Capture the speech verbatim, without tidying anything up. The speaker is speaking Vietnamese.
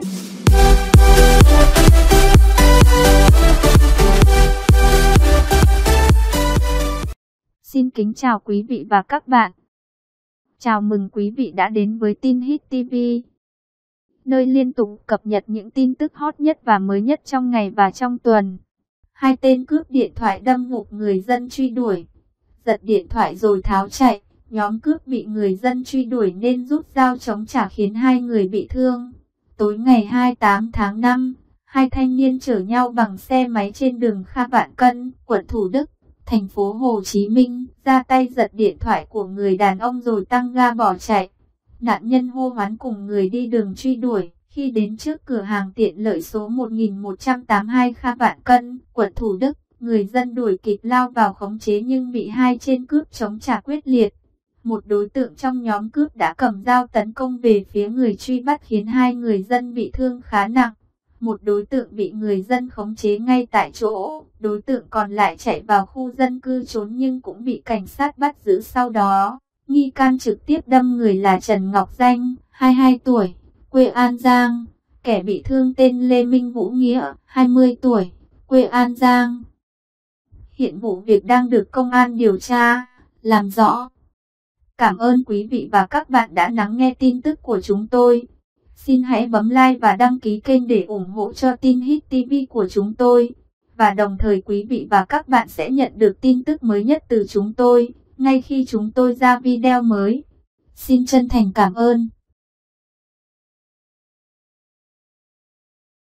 Xin kính chào quý vị và các bạn. Chào mừng quý vị đã đến với Tin Hit ti vi, nơi liên tục cập nhật những tin tức hot nhất và mới nhất trong ngày và trong tuần. Hai tên cướp điện thoại đâm gục người dân truy đuổi, giật điện thoại rồi tháo chạy. Nhóm cướp bị người dân truy đuổi nên rút dao chống trả khiến hai người bị thương. Tối ngày hai mươi tám tháng năm, hai thanh niên chở nhau bằng xe máy trên đường Kha Vạn Cân, quận Thủ Đức, thành phố Hồ Chí Minh, ra tay giật điện thoại của người đàn ông rồi tăng ga bỏ chạy. Nạn nhân hô hoán cùng người đi đường truy đuổi. Khi đến trước cửa hàng tiện lợi số một nghìn một trăm tám mươi hai Kha Vạn Cân, quận Thủ Đức, người dân đuổi kịp lao vào khống chế nhưng bị hai tên cướp chống trả quyết liệt. Một đối tượng trong nhóm cướp đã cầm dao tấn công về phía người truy bắt khiến hai người dân bị thương khá nặng. Một đối tượng bị người dân khống chế ngay tại chỗ, đối tượng còn lại chạy vào khu dân cư trốn nhưng cũng bị cảnh sát bắt giữ sau đó. Nghi can trực tiếp đâm người là Trần Ngọc Danh, hai mươi hai tuổi, quê An Giang. Kẻ bị thương tên Lê Minh Vũ Nghĩa, hai mươi tuổi, quê An Giang. Hiện vụ việc đang được công an điều tra, làm rõ. Cảm ơn quý vị và các bạn đã lắng nghe tin tức của chúng tôi. Xin hãy bấm like và đăng ký kênh để ủng hộ cho Tin Hit ti vi của chúng tôi. Và đồng thời quý vị và các bạn sẽ nhận được tin tức mới nhất từ chúng tôi, ngay khi chúng tôi ra video mới. Xin chân thành cảm ơn.